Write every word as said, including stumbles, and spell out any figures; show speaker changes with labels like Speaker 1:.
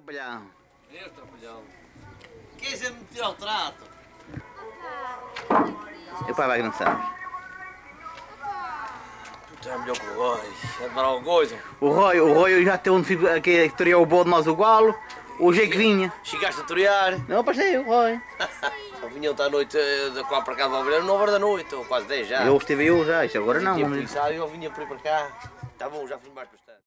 Speaker 1: trapalhão.
Speaker 2: Eu, trapalhão. Quem é me tirar o trato?
Speaker 1: E o pai vai que não sabes.
Speaker 2: Tu é melhor que o Roy. É de dar alguma coisa.
Speaker 1: O Roy, o Roy eu já tenho onde fico aqui, que teria o bode nós o galo. Hoje é que vinha.
Speaker 2: Chegaste a torear?
Speaker 1: Não, passei o Roy.
Speaker 2: Eu vinha ontem à noite de cá para cá de Valverde, nove horas da noite, ou quase dez já.
Speaker 1: Eu estive eu já, isso agora não.
Speaker 2: Tinha
Speaker 1: Vamos...
Speaker 2: pensado e eu vinha por aí para cá. Tá bom, já fui mais bastante.